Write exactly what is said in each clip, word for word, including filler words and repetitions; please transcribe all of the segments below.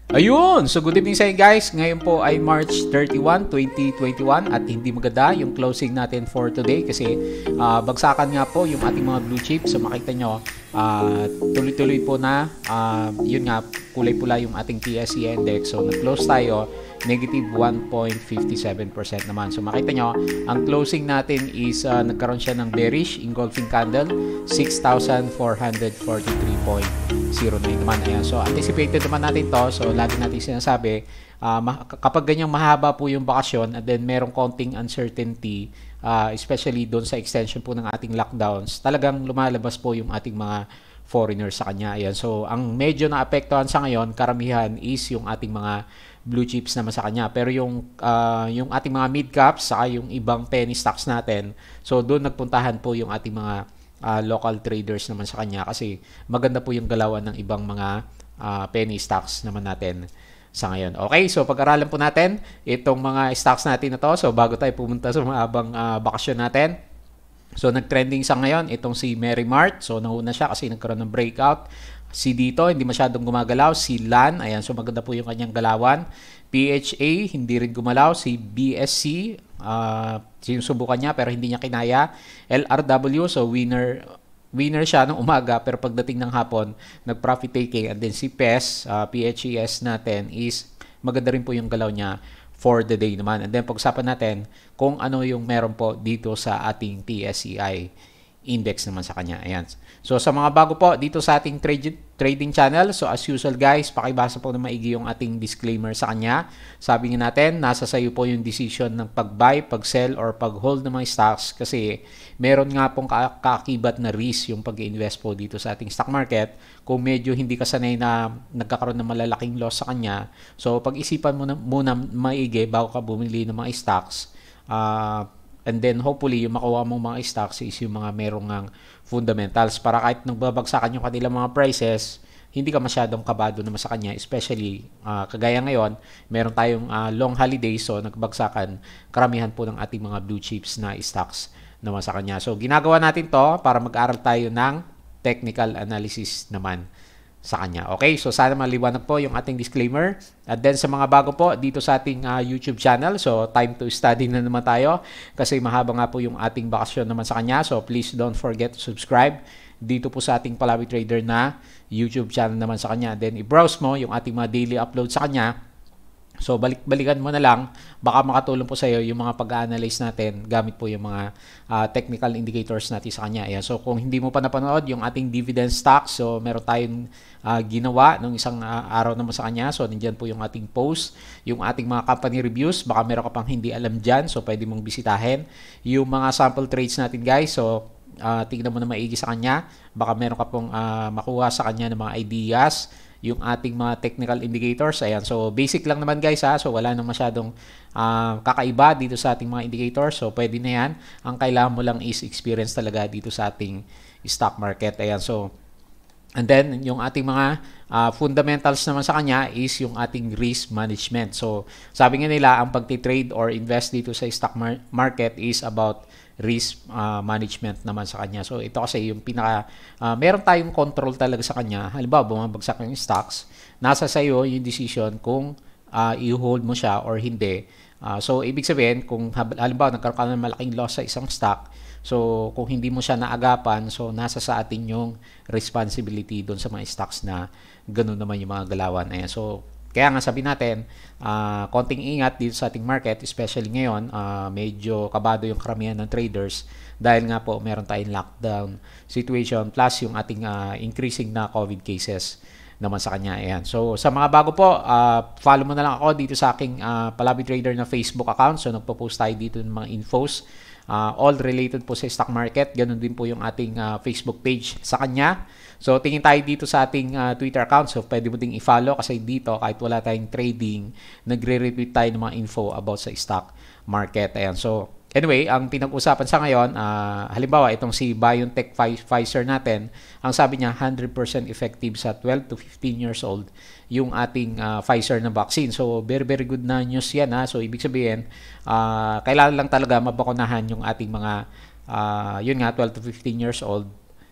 Ayun! So good evening sa inyo guys. Ngayon po ay March thirty-first, twenty twenty-one at hindi maganda yung closing natin for today kasi uh, bagsakan nga po yung ating mga blue chips. So makita nyo, uh, tuloy-tuloy po na, uh, yun nga, kulay pula yung ating T S E index. So nag-close tayo, negative one point five seven percent naman. So makita nyo, ang closing natin is uh, nagkaroon siya ng bearish engulfing candle, six thousand four hundred forty-three point zero nine naman. Ayan. So anticipated naman natin to. So lagi natin sinasabi, uh, kapag ganyang mahaba po yung bakasyon and then merong konting uncertainty, uh, especially doon sa extension po ng ating lockdowns, talagang lumalabas po yung ating mga foreigners sa kanya. Ayan. So ang medyo naapektuhan sa ngayon, karamihan is yung ating mga blue chips naman sa kanya. Pero yung uh, yung ating mga mid caps saka yung ibang penny stocks natin, so doon nagpuntahan po yung ating mga uh, local traders naman sa kanya kasi maganda po yung galawan ng ibang mga uh, penny stocks naman natin sa ngayon. Okay, so pag-aralan po natin itong mga stocks natin na to. So bago tayo pumunta sa mga abang uh, bakasyon natin, so nag-trending sa ngayon itong si Mary Mart. So nauna siya kasi nagkaroon ng breakout. Si dito, hindi masyadong gumagalaw. Si L A N, ayan, so maganda po yung kanyang galawan. P H A, hindi rin gumalaw. Si B S C, uh, sinusubukan niya pero hindi niya kinaya. L R W, so winner winner siya ng umaga pero pagdating ng hapon, nag-profit taking. And then si P E S, uh, P H E S natin is maganda rin po yung galaw niya for the day naman. And then pag-usapan natin kung ano yung meron po dito sa ating T S E I index naman sa kanya. Ayan. So sa mga bago po dito sa ating trade, trading channel, so as usual guys, pakibasa po na maigi yung ating disclaimer sa kanya. Sabi nga natin, nasa sayo po yung decision ng pag-buy, pag-sell, or pag-hold ng mga stocks kasi meron nga pong kaakibat na risk yung pag-invest po dito sa ating stock market. Kung medyo hindi ka sanay na nagkakaroon ng malalaking loss sa kanya, so pag-isipan mo na, muna maigi bago ka bumili ng mga stocks. Uh, And then hopefully yung makuha mong mga stocks is yung mga merong ang fundamentals para kahit nagbabagsakan yung kanilang mga prices, hindi ka masyadong kabado naman sa kanya, especially uh, kagaya ngayon, meron tayong uh, long holiday, so nagbagsakan karamihan po ng ating mga blue chips na stocks naman sa kanya. So ginagawa natin to para mag-aral tayo ng technical analysis naman sa kanya. Okay, so sana maliwanag po yung ating disclaimer. At then sa mga bago po dito sa ating uh, YouTube channel, so time to study na naman tayo kasi mahaba nga po yung ating bakasyon naman sa kanya. So please don't forget to subscribe dito po sa ating Palawi Trader na YouTube channel naman sa kanya. Then i-browse mo yung ating mga daily upload sa kanya. So balik-balikan mo na lang, baka makatulong po sa iyo yung mga pag-analyze natin gamit po yung mga uh, technical indicators natin sa kanya. Ayan. So kung hindi mo pa napanood yung ating dividend stock, so meron tayong uh, ginawa nung isang uh, araw naman sa kanya. So nandiyan po yung ating post, yung ating mga company reviews, baka meron ka pang hindi alam dyan, so pwede mong bisitahin. Yung mga sample trades natin guys, so uh, tignan mo na maigi sa kanya, baka meron ka pong uh, makuha sa kanya ng mga ideas, yung ating mga technical indicators. Ayan, so basic lang naman guys ha, so wala nang masyadong uh, kakaiba dito sa ating mga indicators, so pwede na yan. Ang kailangan mo lang is experience talaga dito sa ating stock market. Ayan, so and then yung ating mga uh, fundamentals naman sa kanya is yung ating risk management. So sabi nga nila, ang pagti-trade or invest dito sa stock mar- market is about risk uh, management naman sa kanya. So ito kasi yung pinaka uh, meron tayong control talaga sa kanya. Halimbawa bumabagsak yung stocks, nasa sayo yung decision kung uh, i-hold mo siya or hindi. Uh, so ibig sabihin kung halimbawa nagkaroon ka ng malaking loss sa isang stock, so kung hindi mo siya naagapan, so nasa sa atin yung responsibility doon sa mga stocks na ganoon naman yung mga galawan. Ayan, so kaya nga sabi natin, uh, konting ingat dito sa ating market, especially ngayon, uh, medyo kabado yung karamihan ng traders dahil nga po meron tayong lockdown situation plus yung ating uh, increasing na COVID cases naman sa kanya. Ayan. So sa mga bago po, uh, follow mo na lang ako dito sa aking uh, Palawi Trader na Facebook account. So nagpo-post tayo dito ng mga infos, uh, all related po sa stock market. Ganun din po yung ating uh, Facebook page sa kanya. So tingin tayo dito sa ating uh, Twitter account, so pwede mo ding i-follow kasi dito kahit wala tayong trading, nagre-retweet tayo ng mga info about sa stock market. Ayan. So anyway, ang pinag-usapan sa ngayon, uh, halimbawa itong si BioNTech Pfizer natin, ang sabi niya one hundred percent effective sa twelve to fifteen years old yung ating uh, Pfizer na vaccine. So very very good na news yan ha. So ibig sabihin, uh, kailangan lang talaga mabakunahan yung ating mga uh, yun nga twelve to fifteen years old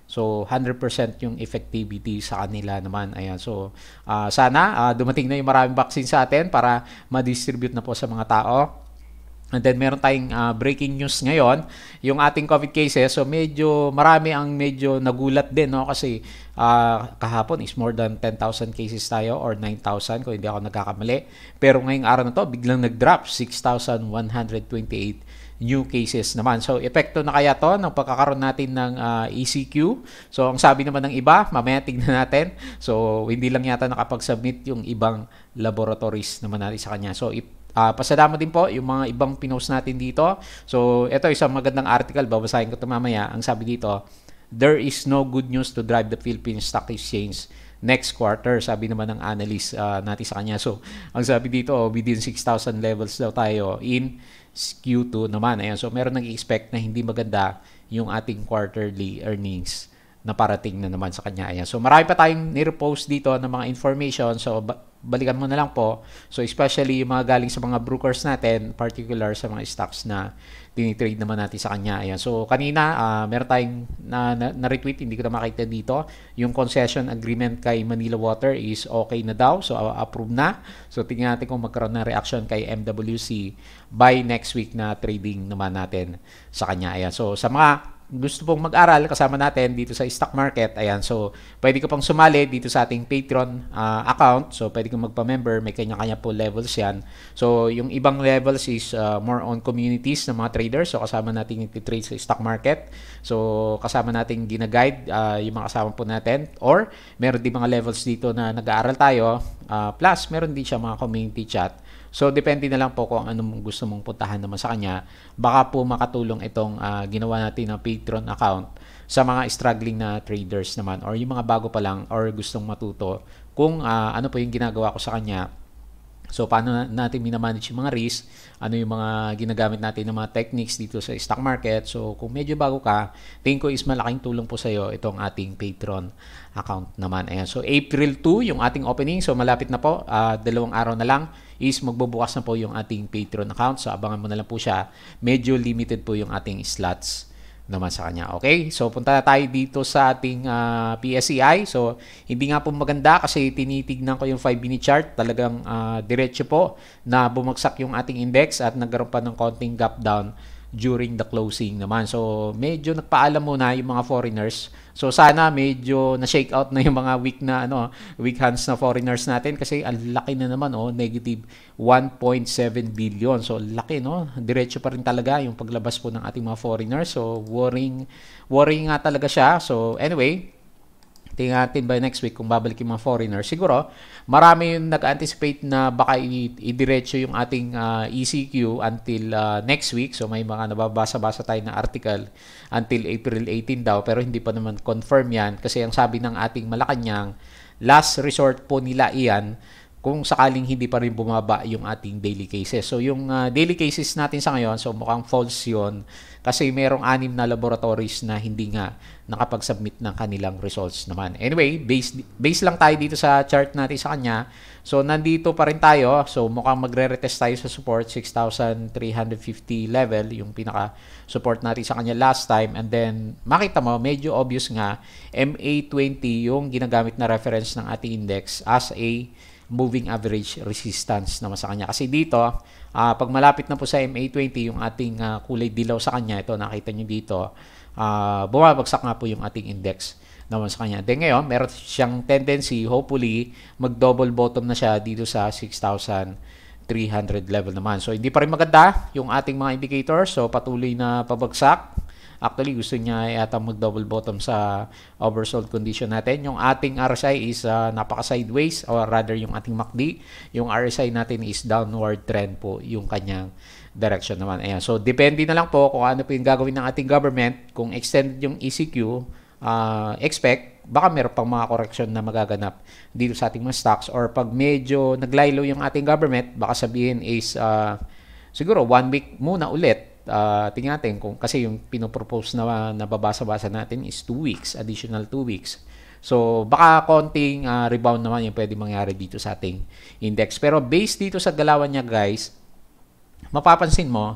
So, one hundred percent yung effectivity sa kanila naman. Ayan. So, uh, sana uh, dumating na yung maraming vaccine sa atin para ma-distribute na po sa mga tao. And then, meron tayong uh, breaking news ngayon, yung ating COVID cases. So, medyo marami ang medyo nagulat din, no? Kasi uh, kahapon is more than ten thousand cases tayo or nine thousand kung hindi ako nagkakamali. Pero ngayong araw na to, biglang nag-drop, six thousand one hundred twenty-eight new cases naman. So, epekto na kaya to ng pagkakaroon natin ng uh, E C Q. So, ang sabi naman ng iba, mamaya tignan natin. So, hindi lang yata nakapag-submit yung ibang laboratories naman natin sa kanya. So, if Uh, pasalamat din po yung mga ibang pinost natin dito. So, ito isang magandang article. Babasahin ko ito mamaya. Ang sabi dito, there is no good news to drive the Philippine Stock Exchange next quarter. Sabi naman ng analyst uh, natin sa kanya. So, ang sabi dito, within six thousand levels daw tayo in Q two naman. Ayan. So, meron nag-expect na hindi maganda yung ating quarterly earnings na parating na naman sa kanya. Ayan. So, marami pa tayong nirepost dito ng mga information. So, balikan mo na lang po. So, especially yung mga galing sa mga brokers natin, particular sa mga stocks na tinitrade naman natin sa kanya. Ayan. So, kanina, uh, meron tayong na, na, na-retweet, hindi ko na makita dito. Yung concession agreement kay Manila Water is okay na daw. So, uh, approve na. So, tingnan natin kung magkaroon ng reaction kay M W C by next week na trading naman natin sa kanya. Ayan. So, sa mga gusto pong mag-aral kasama natin dito sa stock market, ayan, so pwede ka pang sumali dito sa ating Patreon uh, account. So pwede kang magpa-member, may kanya-kanya po levels yan. So yung ibang levels is uh, more on communities ng mga traders. So kasama natin yung trade sa stock market. So kasama natin gina-guide uh, yung mga kasama po natin, or meron din mga levels dito na nag-aaral tayo, uh, plus meron din siya mga community chat. So, depende na lang po kung anong gusto mong puntahan naman sa kanya. Baka po makatulong itong uh, ginawa natin ng Patreon account sa mga struggling na traders naman, or yung mga bago pa lang or gustong matuto kung uh, ano po yung ginagawa ko sa kanya. So, paano natin minamanage yung mga risk, ano yung mga ginagamit natin ng mga techniques dito sa stock market. So, kung medyo bago ka, tingin ko is malaking tulong po sa iyo itong ating Patreon account naman. Ayan. So, April two, yung ating opening. So, malapit na po. Uh, dalawang araw na lang is magbubukas na po yung ating Patreon account. So, abangan mo na lang po siya. Medyo limited po yung ating slots naman sa kanya. Okay? So, punta na tayo dito sa ating uh, P S E I. So, hindi nga po maganda kasi tinitignan ko yung five minute chart. Talagang uh, diretso po na bumagsak yung ating index at nagkaroon pa ng konting gap down during the closing naman. So, medyo nagpaalam muna yung mga foreigners. So, sana medyo na-shake out na yung mga weak na ano, weak hands na foreigners natin kasi ang laki na naman, oh, negative one point seven billion. So, laki, no? Diretso pa rin talaga yung paglabas po ng ating mga foreigners. So, worrying, worrying nga talaga siya. So, anyway, tingnan natin by next week kung babalik yung mga foreigners. Siguro, marami yung nag-anticipate na baka idiretso yung ating uh, E C Q until uh, next week. So, may mga nababasa-basa tayo na article until April eighteen daw. Pero hindi pa naman confirm yan. Kasi ang sabi ng ating Malacanang, last resort po nila iyan kung sakaling hindi pa rin bumaba yung ating daily cases. So, yung uh, daily cases natin sa ngayon, so mukhang false yun. Kasi merong anim na laboratories na hindi nga nakapag-submit ng kanilang results naman. Anyway, base, base lang tayo dito sa chart natin sa kanya. So, nandito pa rin tayo. So, mukhang magre-retest tayo sa support, six thousand three hundred fifty level, yung pinaka-support natin sa kanya last time. And then, makita mo, medyo obvious nga, M A twenty yung ginagamit na reference ng ating index as a moving average resistance naman sa kanya. Kasi dito, uh, pag malapit na po sa M A twenty, yung ating uh, kulay dilaw sa kanya, ito nakita nyo dito, uh, bumabagsak nga po yung ating index naman sa kanya. Then ngayon, meron siyang tendency, hopefully, mag-double bottom na siya dito sa six thousand three hundred level naman. So, hindi pa rin maganda yung ating mga indicators. So, patuloy na pabagsak. Actually, gusto niya yata mag-double bottom sa oversold condition natin. Yung ating R S I is uh, napaka-sideways, or rather yung ating M A C D. Yung R S I natin is downward trend po yung kanyang direction naman. Ayan. So, depende na lang po kung ano po yung gagawin ng ating government. Kung extended yung E C Q, uh, expect, baka meron pang mga correction na magaganap dito sa ating mga stocks. Or pag medyo naglaylo yung ating government, baka sabihin is uh, siguro one week muna ulit. Uh, tingnan natin kung kasi yung pinopropose na nababasa-basa natin is two weeks, additional two weeks. So, baka konting uh, rebound naman yung pwede mangyari dito sa ating index. Pero based dito sa galawan niya, guys, mapapansin mo,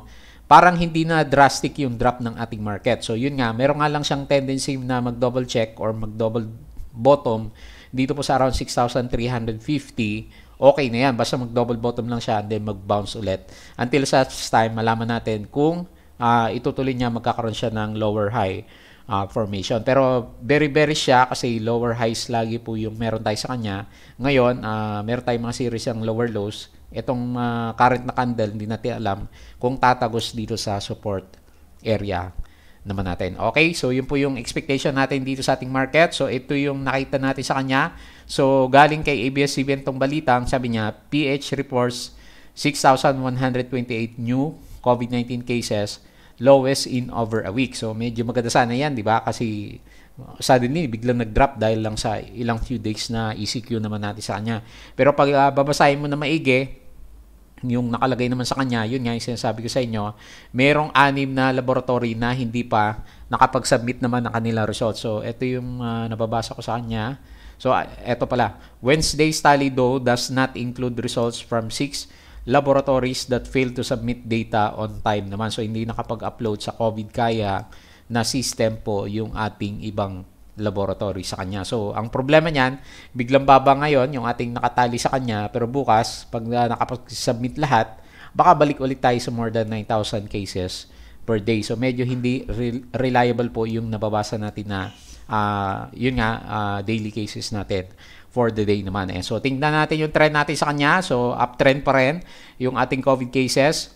parang hindi na drastic yung drop ng ating market. So yun nga, meron nga lang siyang tendency na mag-double check or mag-double bottom dito po sa around six thousand three hundred fifty. Okay na yan, basta mag-double bottom lang siya and then mag-bounce ulit. Until such time, malaman natin kung uh, itutuloy niya, magkakaroon siya ng lower high uh, formation. Pero very very siya kasi lower highs lagi po yung meron tayo sa kanya. Ngayon, uh, meron tayong mga series ng lower lows. Itong uh, current na candle, hindi natin alam kung tatagos dito sa support area naman natin. Okay, so yun po yung expectation natin dito sa ating market. So ito yung nakita natin sa kanya. So galing kay A B S C B N tong balitang, sabi niya, P H reports six thousand one hundred twenty-eight new COVID nineteen cases, lowest in over a week. So medyo maganda sana yan, di ba? Kasi suddenly biglang nag-drop dahil lang sa ilang few days na E C Q naman natin sa kanya. Pero pag uh, babasahin mo na maigi, yung nakalagay naman sa kanya, yun nga yung sinasabi ko sa inyo, merong anim na laboratory na hindi pa nakapag-submit naman ng kanilang results. So, ito yung uh, nababasa ko sa kanya. So, uh, ito pala. Wednesday's tally though does not include results from six laboratories that failed to submit data on time naman. So, hindi nakapag-upload sa COVID kaya na system po yung ating ibang laboratory sa kanya. So, ang problema niyan, biglang baba ngayon yung ating nakatali sa kanya, pero bukas, pag uh, nakapag-submit lahat, baka balik ulit tayo sa more than nine thousand cases per day. So, medyo hindi re- reliable po yung nababasa natin na uh, yun nga, uh, daily cases natin for the day naman. Eh. So, tingnan natin yung trend natin sa kanya. So, uptrend pa rin yung ating COVID cases.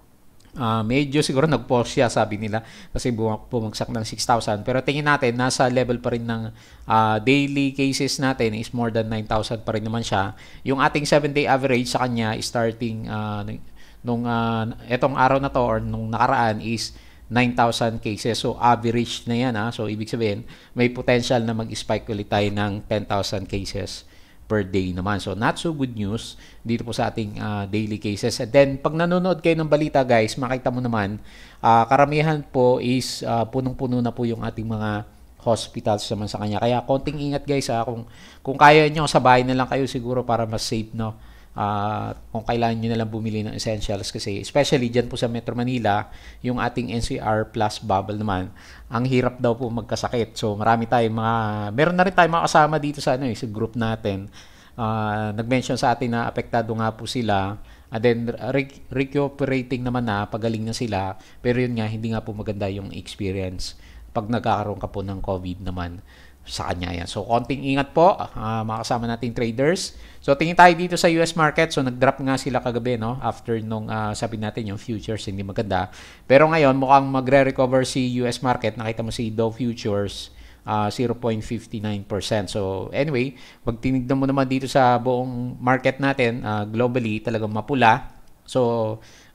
Uh, medyo siguro nag-pause siya, sabi nila, kasi bumagsak ng six thousand. Pero tingin natin, nasa level pa rin ng uh, daily cases natin is more than nine thousand pa rin naman siya. Yung ating seven day average sa kanya is starting uh, nung uh, etong araw na to or nung nakaraan is nine thousand cases. So, average na yan. Ha? So, ibig sabihin, may potential na mag-spike ulit tayo ng ten thousand cases per day naman. So, not so good news dito po sa ating uh, daily cases. And then, pag nanonood kayo ng balita, guys, makita mo naman, uh, karamihan po is uh, punong-puno na po yung ating mga hospitals naman sa kanya. Kaya, konting ingat, guys. Ha? Kung, kung kaya nyo, sa bahay na lang kayo siguro para mas safe, no? Uh, kung kailangan nyo na lang bumili ng essentials kasi especially dyan po sa Metro Manila, yung ating N C R plus bubble naman, ang hirap daw po magkasakit. So marami tayong mga, meron na rin tayong mga kasama dito sa, ano, eh, sa group natin. Uh, nag-mention sa atin na apektado nga po sila. And then re- recuperating naman na, pagaling na sila. Pero yun nga, hindi nga po maganda yung experience pag nagkakaroon ka po ng COVID naman sa kanya yan. So, konting ingat po, uh, mga kasama nating traders. So, tingin tayo dito sa U S market. So, nag-drop nga sila kagabi, no? After nung, uh, sabi natin, yung futures, hindi maganda. Pero ngayon, mukhang magre-recover si U S market. Nakita mo si Dow Futures, uh, zero point five nine percent. So, anyway, pag tinignan mo naman dito sa buong market natin, uh, globally, talagang mapula. So,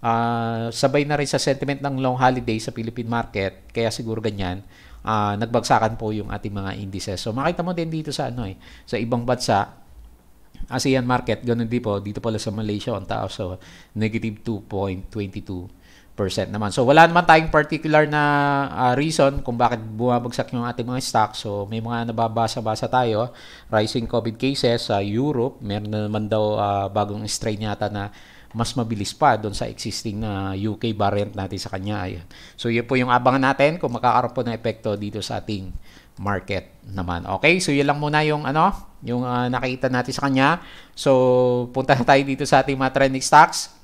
uh, sabay na rin sa sentiment ng long holiday sa Philippine market. Kaya siguro ganyan. Uh, nagbagsakan po yung ating mga indices. So makita mo din dito sa ano eh, sa ibang bansa, ASEAN market, ganun din po, dito pala sa Malaysia on taas, so negative two point two two percent naman. So wala naman tayong particular na uh, reason kung bakit bumabagsak yung ating mga stocks. So may mga nababasa-basa tayo, rising COVID cases sa uh, Europe, meron na naman daw uh, bagong strain yata na mas mabilis pa doon sa existing na U K variant natin sa kanya. Ayan. So, yun po yung abangan natin kung makakaroon po ng epekto dito sa ating market naman. Okay? So, yun lang muna yung, ano, yung uh, nakita natin sa kanya. So, punta na tayo dito sa ating mga trending stocks.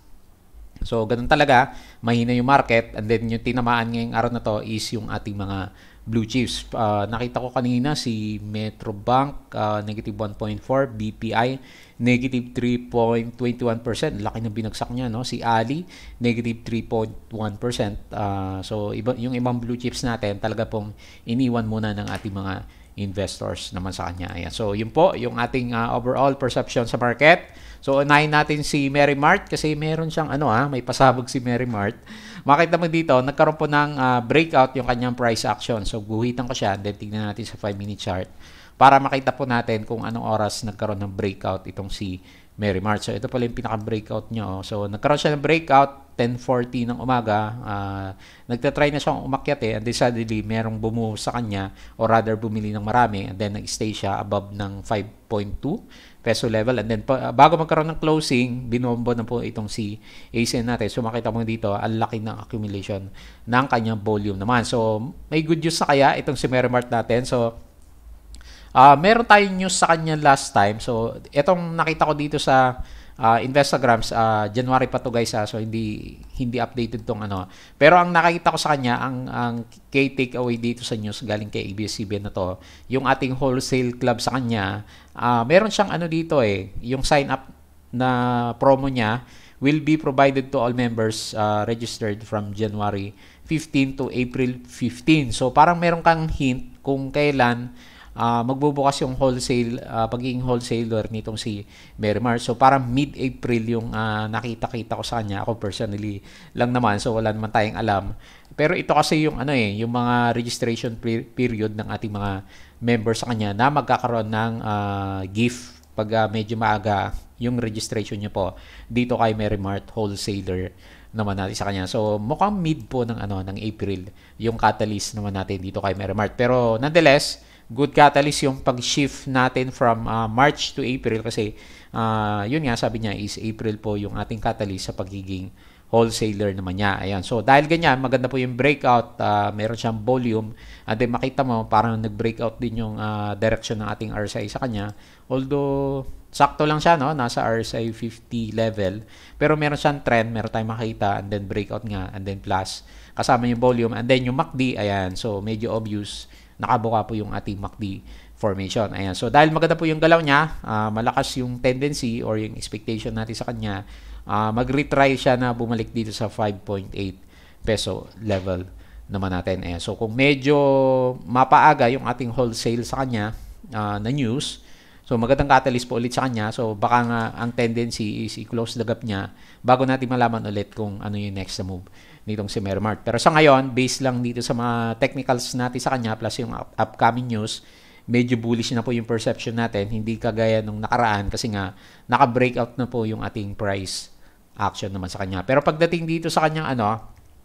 So, ganun talaga. Mahina yung market. And then, yung tinamaan ngayong araw na to is yung ating mga blue chips. Uh, nakita ko kanina si Metrobank, uh, negative one point four, B P I, negative three point two one percent. Laki na binagsak niya, no? Si Ali, negative three point one percent. Uh, so, iba, yung ibang blue chips natin, talaga pong iniwan muna ng ating mga investors naman sa kanya. Ayan. So, yun po, yung ating uh, overall perception sa market. So, unahin natin si Mary Mart kasi meron siyang, ano ah, may pasabog si Mary Mart. Makita mo dito, nagkaroon po ng uh, breakout yung kanyang price action. So, guhitan ko siya, then tignan natin sa five minute chart para makita po natin kung anong oras nagkaroon ng breakout itong si Merrimart. So, ito pala yung pinaka-breakout niya. Oh. So, nagkaroon siya ng breakout, ten forty ng umaga. Uh, nagtatry na siyang umakyat eh. And then suddenly, merong bumuo sa kanya or rather bumili ng marami. And then, nag-stay siya above ng five point two peso level. And then, pa, bago magkaroon ng closing, binombo na po itong si A C N natin. So, makita mo dito, ang laki ng accumulation ng kanyang volume naman. So, may good news na kaya itong si Merrimart natin. So, Uh, meron tayong news sa kanya last time. So, itong nakita ko dito sa uh, Instagrams, uh, January pa to guys, ha? So hindi hindi updated tong ano. Pero ang nakita ko sa kanya, ang ang key takeaway dito sa news galing kay A B S C B N na to, yung ating wholesale club sa kanya, uh, meron siyang ano dito eh, yung sign up na promo niya will be provided to all members uh, registered from January fifteenth to April fifteenth. So, parang meron kang hint kung kailan Uh, magbubukas yung wholesale, uh, pagiging wholesaler nitong si Merrimart. So, parang mid-April yung uh, nakita-kita ko sa kanya. Ako personally lang naman. So, wala naman tayong alam. Pero ito kasi yung ano eh, yung mga registration period ng ating mga members sa kanya na magkakaroon ng uh, gift pag uh, medyo maaga yung registration niyo po dito kay Merrimart Wholesaler naman natin sa kanya. So, mukhang mid po ng ano ng April yung catalyst naman natin dito kay Merrimart. Pero nonetheless, good catalyst yung pag-shift natin from uh, March to April kasi uh, yun nga sabi niya is April po yung ating catalyst sa pagiging wholesaler naman niya. Ayan. So dahil ganyan, maganda po yung breakout, uh, meron siyang volume and then makita mo parang nag-breakout din yung uh, direction ng ating R S I sa kanya. Although sakto lang siya, no? Nasa R S I fifty level. Pero meron siyang trend, meron tayong makita and then breakout nga and then plus kasama yung volume and then yung M A C D, ayan. So medyo obvious nakabuka po yung ating M A C D formation. Ayan. So, dahil maganda po yung galaw niya, uh, malakas yung tendency or yung expectation natin sa kanya, uh, mag-retry siya na bumalik dito sa five point eight peso level naman natin. Ayan. So, kung medyo mapaaga yung ating wholesale sa kanya uh, na news, so magandang catalyst po ulit sa kanya. So, baka nga ang tendency is i-close the gap niya bago natin malaman ulit kung ano yung next na move nitong si Merrimart. Pero sa ngayon, based lang dito sa mga technicals natin sa kanya plus yung up upcoming news, medyo bullish na po yung perception natin. Hindi kagaya nung nakaraan kasi nga naka-breakout na po yung ating price action naman sa kanya. Pero pagdating dito sa kanyang ano,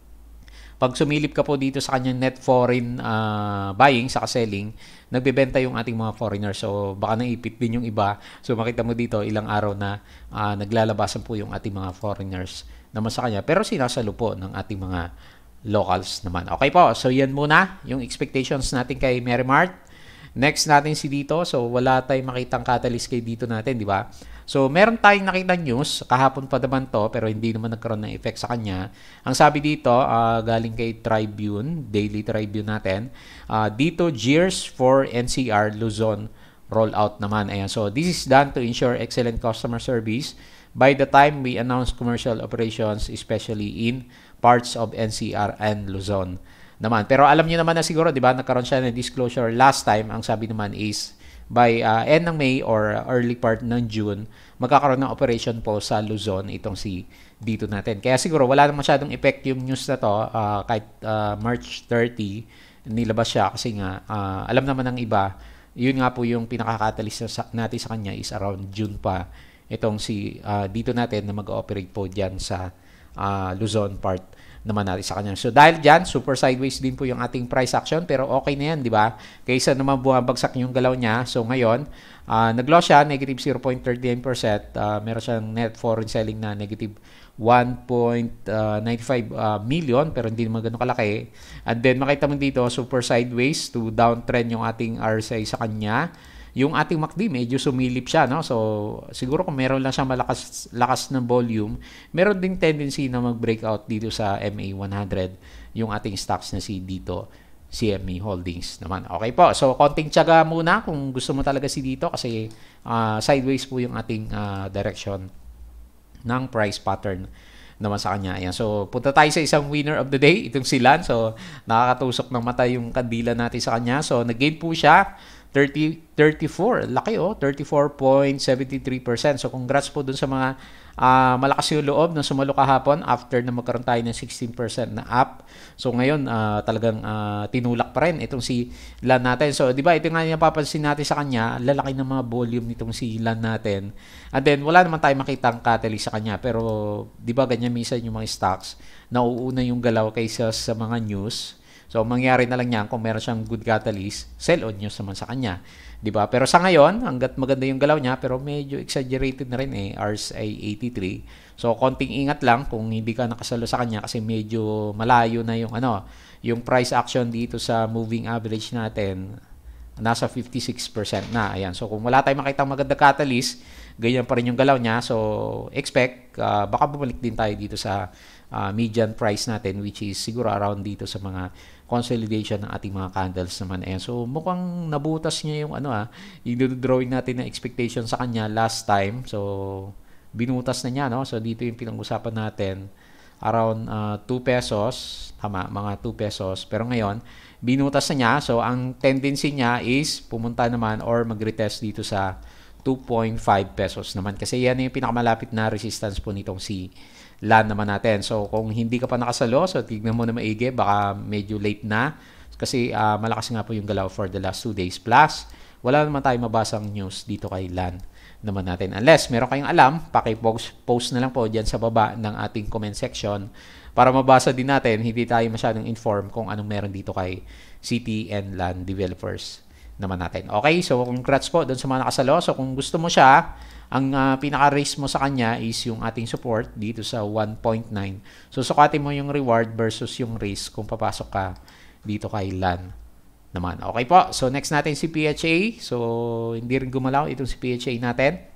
pag sumilip ka po dito sa kanyang net foreign uh, buying, saka selling, nagbebenta yung ating mga foreigners. So, baka naipit din yung iba. So, makita mo dito ilang araw na uh, naglalabasan po yung ating mga foreigners naman sa kanya. Pero sinasalo po ng ating mga locals naman. Okay po. So, yan muna yung expectations natin kay Merrimart. Next natin si dito. So, wala tayong makitang catalyst kay dito natin, di ba? So, meron tayong nakita news. Kahapon pa naman to, pero hindi naman nagkaroon ng effect sa kanya. Ang sabi dito, uh, galing kay Tribune, Daily Tribune natin. Uh, dito, Gears for N C R Luzon rollout naman. Ayan. So, this is done to ensure excellent customer service by the time we announce commercial operations, especially in parts of N C R and Luzon naman. Pero alam niyo naman na siguro, di ba, nagkaroon siya ng disclosure last time. Ang sabi naman is, by uh, end ng May or early part ng June, magkakaroon ng operation po sa Luzon itong si dito natin. Kaya siguro wala nang masyadong effect yung news na to uh, kahit uh, March thirty nilabas siya kasi nga uh, alam naman ng iba, yun nga po yung pinaka-catalyst natin sa kanya is around June pa itong si uh, dito natin na mag-ooperate po dyan sa uh, Luzon part naman natin sa kanya. So dahil dyan, super sideways din po yung ating price action pero okay na yan, di ba? Kaysa naman bumabagsak yung galaw niya. So ngayon, uh, nag-loss siya, negative zero point three nine percent. Uh, meron siyang net foreign selling na negative one point nine five uh, million pero hindi naman ganun kalaki. And then makita mo dito, super sideways to downtrend yung ating R S I sa kanya. Yung ating M A C D, medyo sumilip siya, no? So, siguro kung meron lang siyang malakas lakas ng volume, meron ding tendency na mag-breakout dito sa M A one hundred, yung ating stocks na si dito, C M E Holdings naman. Okay po, so konting tiyaga muna kung gusto mo talaga si dito kasi uh, sideways po yung ating uh, direction ng price pattern naman sa kanya. Ayan. So, punta tayo sa isang winner of the day, itong si Lan. So, nakakatusok ng mata yung kandila natin sa kanya. So, nag-gain po siya thirty, thirty-four. Laki oh, thirty-four point seven three percent. So congrats po dun sa mga uh, malakas yung loob na sumalo kahapon after na magkaroon tayo ng sixteen percent na up. So ngayon uh, talagang uh, tinulak pa rin itong si LAN natin. So di ba ito nga yung napapansin natin sa kanya, lalaki ng mga volume nitong si LAN natin. And then wala naman tayo makitang catalyst sa kanya, pero di ba ganyan minsan yung mga stocks, nauuna yung galaw kaysa sa mga news. So, mangyari na lang niyan kung meron siyang good catalyst, sell on news naman sa kanya. Diba? Pero sa ngayon, hanggat maganda yung galaw niya, pero medyo exaggerated na rin eh, R S I eighty-three. So, konting ingat lang kung hindi ka nakasalo sa kanya kasi medyo malayo na yung ano, yung price action dito sa moving average natin, nasa fifty-six percent na. Ayan. So, kung wala tayong makitang maganda catalyst, ganyan pa rin yung galaw niya. So, expect, uh, baka bumalik din tayo dito sa uh, median price natin, which is siguro around dito sa mga consolidation ng ating mga candles naman. Ayan. So, mukhang nabutas niya yung ano ah, yung drawing natin na expectation sa kanya last time. So, binutas na niya, no? So, dito yung pinag-usapan natin around uh, two pesos. Tama, mga two pesos. Pero ngayon, binutas na niya. So, ang tendency niya is pumunta naman or mag-retest dito sa two point five pesos naman. Kasi yan yung pinakamalapit na resistance po nitong si LAN naman natin. So, kung hindi ka pa nakasalo, so tignan mo na maigi, baka medyo late na. Kasi uh, malakas nga po yung galaw for the last two days. Plus, wala naman tayong mabasang news dito kay LAN naman natin. Unless meron kayong alam, paki-post post na lang po dyan sa baba ng ating comment section para mabasa din natin, hindi tayo masyadong inform kung anong meron dito kay C T and LAN developers naman natin. Okay, so congrats po doon sa mga nakasalo. So, kung gusto mo siya, ang uh, pinaka-raise mo sa kanya is yung ating support dito sa one point nine. So, sukatin mo yung reward versus yung raise kung papasok ka dito kay LAN naman. Okay po. So, next natin si P H A. So, hindi rin gumalaw itong si P H A natin.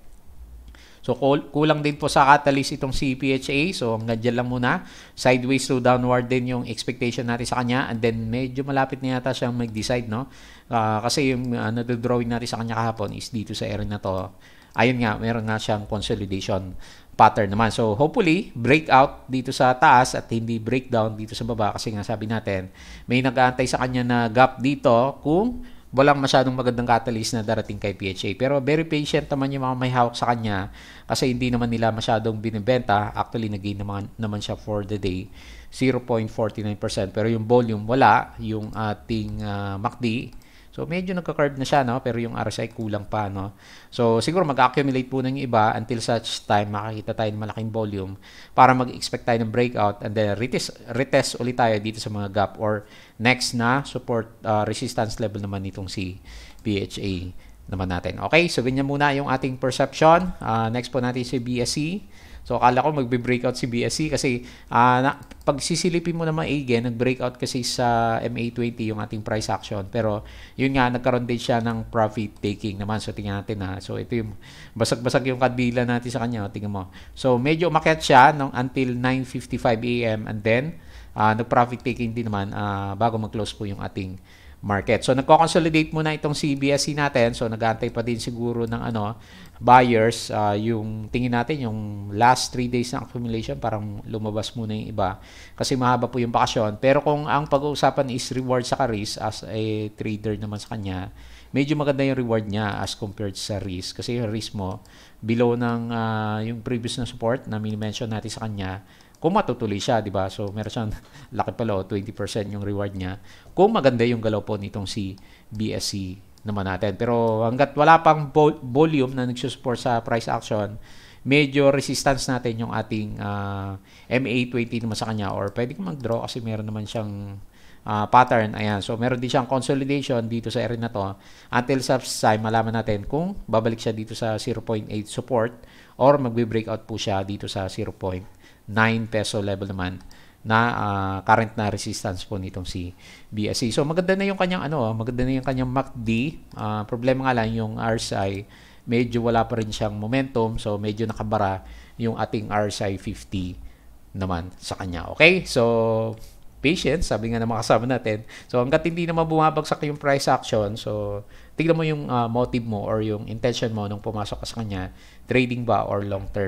So, kulang din po sa catalyst itong si P H A. So, hanggang dyan lang muna. Sideways to downward din yung expectation natin sa kanya. And then, medyo malapit na yata siyang mag-decide, no? Uh, kasi yung uh, nadodrawing natin sa kanya kahapon is dito sa area na to. Ayun nga, meron nga siyang consolidation pattern naman. So, hopefully, breakout dito sa taas at hindi breakdown dito sa baba. Kasi nga sabi natin, may nag-aantay sa kanya na gap dito kung walang masyadong magandang catalyst na darating kay P H A. Pero very patient naman yung mga may hawak sa kanya kasi hindi naman nila masyadong binibenta. Actually, nag-gain naman, naman siya for the day, zero point four nine percent. Pero yung volume, wala. Yung ating uh, M A C D, so, medyo nagka-curve na siya, no? Pero yung R S I kulang pa, no? So, siguro mag-accumulate po ng iba until such time makakita tayo ng malaking volume para mag-expect tayo ng breakout and then retest, retest ulit tayo dito sa mga gap or next na support uh, resistance level naman nitong si P H A naman natin. Okay, so ganyan muna yung ating perception. Uh, next po natin si B S C. So, akala ko magbe-breakout si B S C kasi uh, na, pag sisilipin mo na maigi, nag-breakout kasi sa M A twenty yung ating price action. Pero, yun nga, nagkaroon din siya ng profit taking naman. So, tingnan natin ha. So, ito yung basag-basag yung kadbila natin sa kanya. Tingnan mo. So, medyo umakyat siya nung until nine fifty-five A M and then, uh, nag-profit taking din naman uh, bago mag-close po yung ating market. So, nagko-consolidate muna itong si B S C natin. So, nag-aantay pa din siguro ng ano, buyers. Uh, yung tingin natin, yung last three days ng accumulation, parang lumabas muna yung iba. Kasi mahaba po yung bakasyon. Pero kung ang pag-uusapan is reward sa risk as a trader naman sa kanya, medyo maganda yung reward niya as compared sa risk. Kasi yung risk mo, below ng uh, yung previous na support na mini-mention natin sa kanya, kung matutuloy siya, di ba? So, meron siyang laki pala, twenty percent yung reward niya. Kung maganda yung galaw po nitong si B S C naman natin. Pero hanggat wala pang volume na nagsusupport sa price action, medyo resistance natin yung ating uh, M A twenty naman sa kanya or pwede kong mag-draw kasi meron naman siyang uh, pattern. Ayan. So, meron din siyang consolidation dito sa area na to until sa time malaman natin kung babalik siya dito sa zero point eight support or magbe-breakout po siya dito sa zero point nine peso level naman na uh, current na resistance po nitong si B S C. So maganda na yung kanyang ano, maganda na yung kanyang M A C D. Uh, problema nga lang yung R S I medyo wala pa rin siyang momentum. So medyo nakabara yung ating R S I fifty naman sa kanya. Okay? So patience, sabi nga na makasama natin. So hangga't hindi naman bumabagsak yung price action, so tignan mo yung uh, motive mo or yung intention mo nung pumasok ka sa kanya, trading ba or long term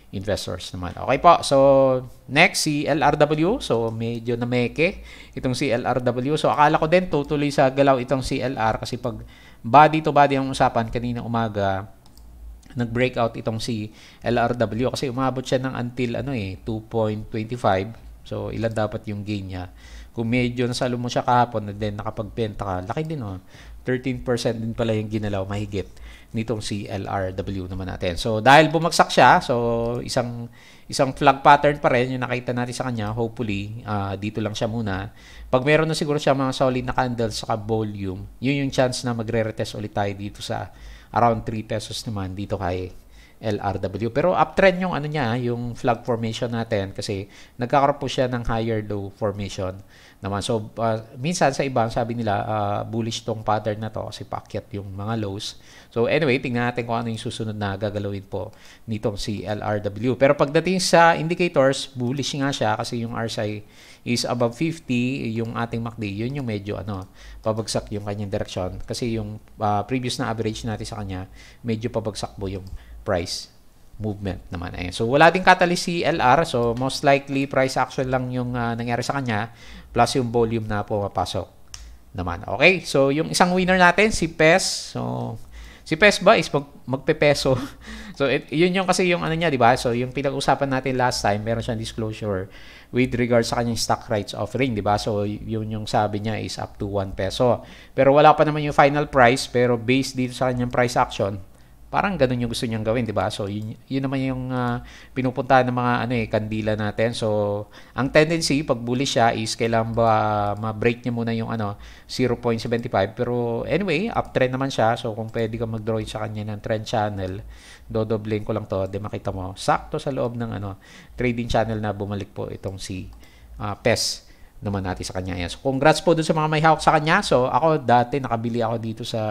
investors naman. Okay po. So, next, si L R W. So, medyo nameke itong si L R W. So, akala ko din tutuloy sa galaw itong si L R kasi pag body to body ang usapan kanina umaga, nag-breakout itong si L R W kasi umabot siya ng until ano eh, two point two five. So, ilan dapat yung gain niya? Kung medyo nasalo mo siya kahapon and then nakapagbenta ka, laki din oh. thirteen percent din pala yung ginalaw, mahigit nitong si L R W naman natin. So, dahil bumagsak siya, so isang isang flag pattern pa rin yung nakita natin sa kanya. Hopefully, uh, dito lang siya muna. Pag meron na siguro siya mga solid na candles saka volume, yun yung chance na magre-retest ulit tayo dito sa around three pesos naman dito kay L R W. Pero uptrend yung ano niya, yung flag formation natin kasi nagkakaroon po siya ng higher low formation naman. So, uh, minsan sa iba, sabi nila, uh, bullish tong pattern na to kasi paakyat yung mga lows. So, anyway, tingnan natin kung ano yung susunod na gagalawin po nitong si L R W. Pero pagdating sa indicators, bullish nga siya kasi yung R S I is above fifty, yung ating M A C D, yun yung medyo ano, pabagsak yung kanyang direksyon. Kasi yung uh, previous na average natin sa kanya, medyo pabagsak po yung price movement naman. Ayan. So, wala din catalyst si L R. So, most likely, price action lang yung uh, nangyari sa kanya plus yung volume na pumapasok naman. Okay? So, yung isang winner natin, si P E S. So, si P E S ba is mag magpepeso. So, it, yun yung kasi yung ano niya, di ba? So, yung pinag-usapan natin last time, meron siyang disclosure with regards sa kanyang stock rights offering, di ba? So, yun yung sabi niya is up to one peso. Pero wala pa naman yung final price, pero based dito sa kanyang price action, parang ganun yung gusto niyang gawin, di ba? So, yun, yun naman yung uh, pinupuntahan ng mga ano eh, kandila natin. So, ang tendency, pag bullish siya, is kailangan ba ma-break niya muna yung ano, zero point seven five. Pero, anyway, uptrend naman siya. So, kung pwede ka mag-draw sa kanya ng trend channel, dodobling ko lang to, di makita mo, sakto sa loob ng ano, trading channel na bumalik po itong si uh, P E S naman natin sa kanya. Yan. So, congrats po dun sa mga may hawak sa kanya. So, ako dati, nakabili ako dito sa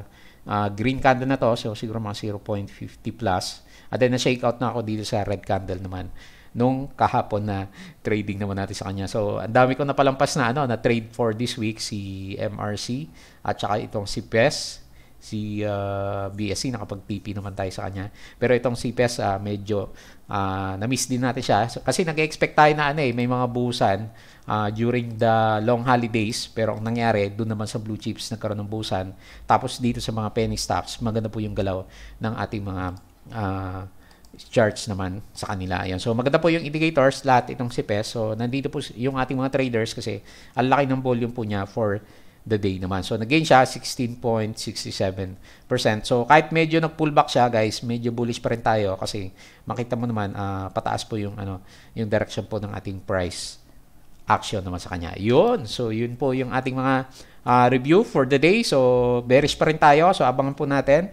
Uh, green candle na to, so siguro mga zero point five zero plus. At then na-shake out na ako dito sa red candle naman nung kahapon na trading naman natin sa kanya. So, ang dami ko napalampas na ano, na trade for this week, si M R C at saka itong si P E S, si uh, B S C, nakapag-T P naman tayo sa kanya. Pero itong si P E S, uh, medyo uh, na-miss din natin siya. So, kasi nag-expect tayo na ano eh, may mga buhusan Uh, during the long holidays, pero ang nangyari, doon naman sa blue chips nagkaroon ng busan. Tapos dito sa mga penny stocks, maganda po yung galaw ng ating mga uh, charts naman sa kanila. Ayan. So maganda po yung indicators, lahat itong si P E S. So nandito po yung ating mga traders kasi ang laki ng volume po niya for the day naman. So nag-gain siya sixteen point six seven percent. So kahit medyo nag-pullback siya, guys, medyo bullish pa rin tayo kasi makita mo naman uh, pataas po yung ano, yung direction po ng ating price action naman sa kanya. Yun. So, yun po yung ating mga uh, review for the day. So, bearish pa rin tayo. So, abangan po natin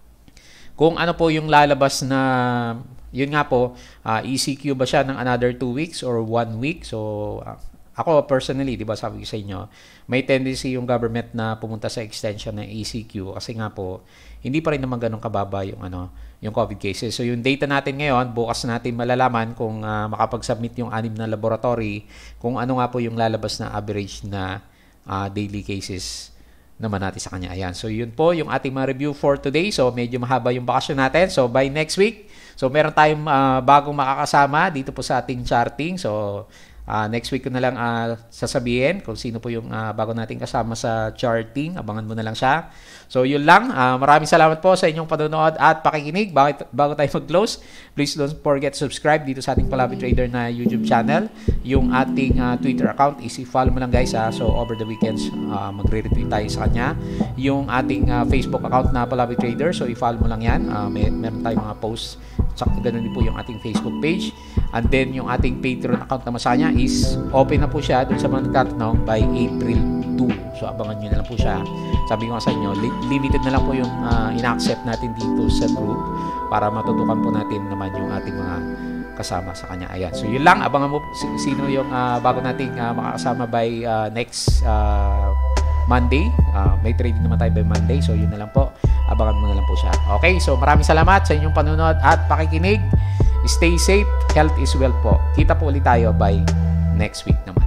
kung ano po yung lalabas na, yun nga po, uh, E C Q ba siya ng another two weeks or one week? So, uh, ako personally, di ba sabi ko sa inyo, may tendency yung government na pumunta sa extension ng E C Q kasi nga po, hindi pa rin naman ganun kababa yung ano, yung COVID cases. So yung data natin ngayon, bukas natin malalaman kung uh, makapag-submit yung anim na laboratory, kung ano nga po yung lalabas na average na uh, daily cases naman natin sa kanya. Ayan. So yun po yung ating mga review for today. So medyo mahaba yung bakasyon natin. So by next week, so meron tayong uh, bagong makakasama dito po sa ating charting. So Uh, next week ko na lang uh, sasabihin kung sino po yung uh, bago nating kasama sa charting. Abangan mo na lang siya. So, yun lang. Uh, maraming salamat po sa inyong panonood at pakikinig. Bago, bago tayo mag-close, please don't forget to subscribe dito sa ating Palabi Trader na YouTube channel. Yung ating uh, Twitter account is i-follow mo lang, guys. Ha? So, over the weekends, uh, magre-retweet tayo sa kanya. Yung ating uh, Facebook account na Palabi Trader. So, i-follow mo lang yan. Uh, may, meron tayong mga posts. Tsaka ganun din po yung ating Facebook page. And then, yung ating Patreon account naman sa kanya is open na po siya dun sa mga nagtatanong by April two. So, abangan nyo na lang po siya. Sabi ko nga sa inyo, li limited na lang po yung uh, ina-accept natin dito sa group para matutukan po natin naman yung ating mga kasama sa kanya. Ayan. So, yun lang. Abangan mo sino yung uh, bago nating uh, makakasama by uh, next uh, Monday. Uh, may trading naman tayo by Monday. So, yun na lang po. Abangan mo na lang po siya. Okay. So, maraming salamat sa inyong panunod at pakikinig. Stay safe. Health is wealth po. Kita po ulit tayo by next week naman.